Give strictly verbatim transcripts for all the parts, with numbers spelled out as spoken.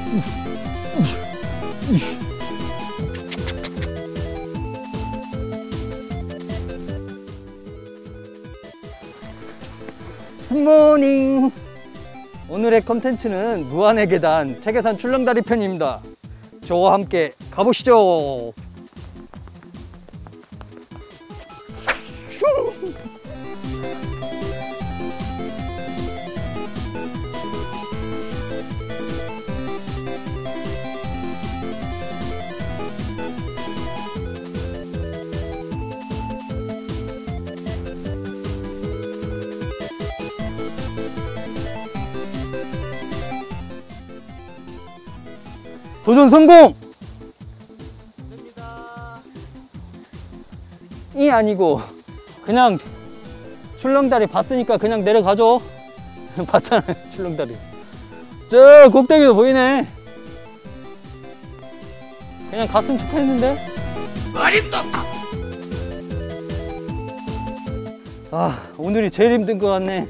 굿모닝. 오늘의 컨텐츠는 무한의 계단 체계산 출렁다리 편입니다. 저와 함께 가보시죠. 도전 성공! 됩니다. 이 아니고 그냥 출렁다리 봤으니까 그냥 내려가죠. 봤잖아요, 출렁다리. 저 꼭대기도 보이네. 그냥 갔으면 좋겠는데. 어림도 없다. 아, 오늘이 제일 힘든 것 같네.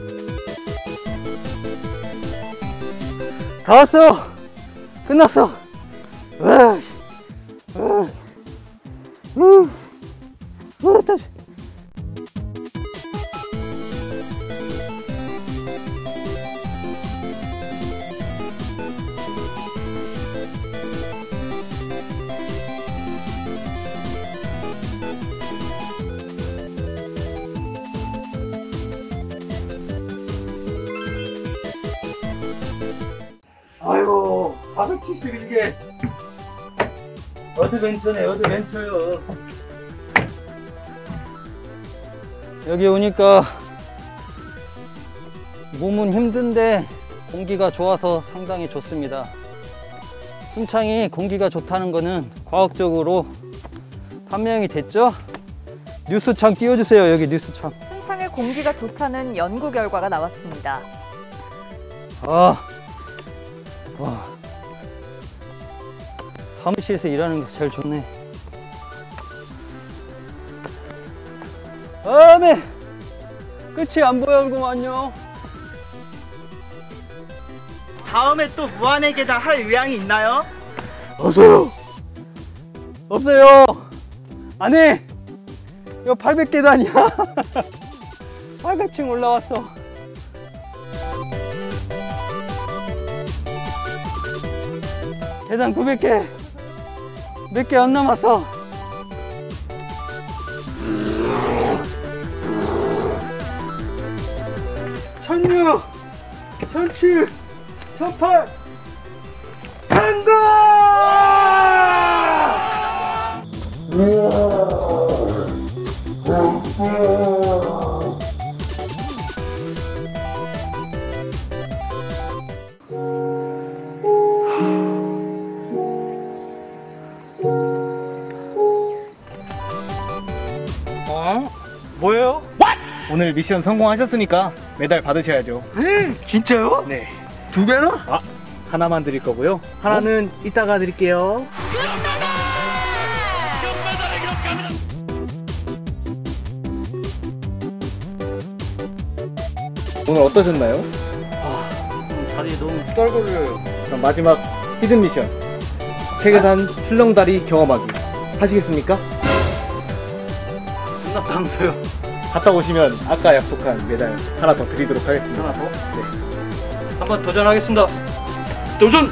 다 왔어. 끝났어. 으, 으, 으, 으, 다시. 아이고, 사백칠십일 개. 어드벤처네, 어드벤처요. 여기 오니까 몸은 힘든데 공기가 좋아서 상당히 좋습니다. 순창이 공기가 좋다는 거는 과학적으로 판명이 됐죠? 뉴스창 띄워주세요. 여기 뉴스창. 순창의 공기가 좋다는 연구 결과가 나왔습니다. 아, 와, 사무실에서 일하는 게 제일 좋네. 아, 네. 끝이 안 보여구만요. 다음에 또 무한의 계단 할 의향이 있나요? 없어요. 없어요. 아니, 이거 팔백 계단이야. 팔백 층 올라왔어. 계단 구백 개. 몇 개 안 남았어. 천육, 천칠, 천팔, 성공! 어? 뭐예요? 오늘 미션 성공하셨으니까 메달 받으셔야죠. 에? 진짜요? 네. 두 개나? 아, 하나만 드릴 거고요. 하나는 어? 이따가 드릴게요. 오늘 어떠셨나요? 아, 다리 너무 떨거려요. 그럼 마지막 히든 미션 체계산 출렁다리 경험하기 하시겠습니까? 끝났다면서요. 갔다 오시면 아까 약속한 메달 하나 더 드리도록 하겠습니다. 하나 더? 네. 한번 도전하겠습니다. 도전!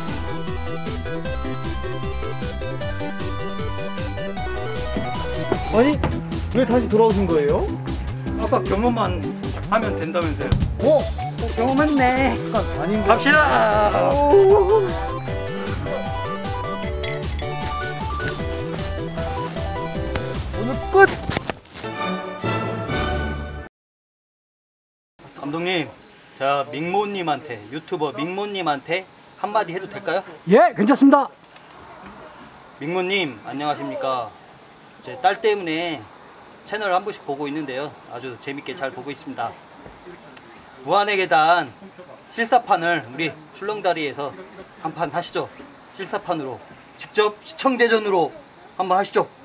아니, 왜 다시 돌아오신 거예요? 아까 경험만 하면 된다면서요. 어? 어 경험했네. 잠깐, 아닌 거. 갑시다! 오늘 끝! 감독님, 제가 밍모님한테, 유튜버 밍모님한테 한마디 해도 될까요? 예, 괜찮습니다. 밍모님, 안녕하십니까. 제 딸 때문에 채널 한 번씩 보고 있는데요. 아주 재밌게 잘 보고 있습니다. 무한의 계단 실사판을 우리 출렁다리에서 한 판 하시죠. 실사판으로 직접 시청대전으로 한번 하시죠.